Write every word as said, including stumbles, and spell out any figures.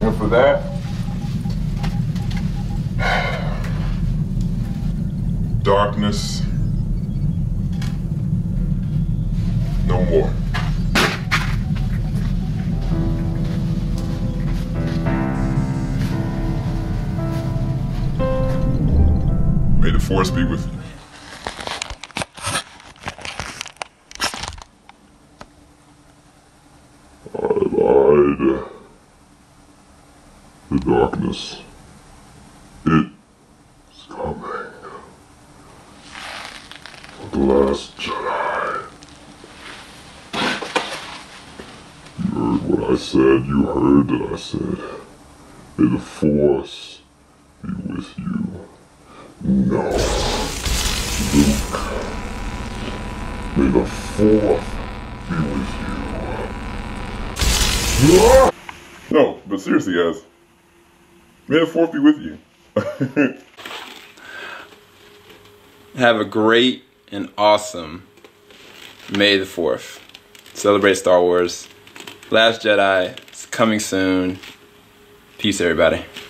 And for that, darkness, no more. May the force be with you. I lied. The darkness. It is coming. The Last Jedi. You heard what I said. You heard that I said. May the force be with you. No. Luke. May the fourth be with you. No, but seriously, guys. May the fourth be with you. Have a great and awesome May the fourth. Celebrate Star Wars. Last Jedi is coming soon. Peace, everybody.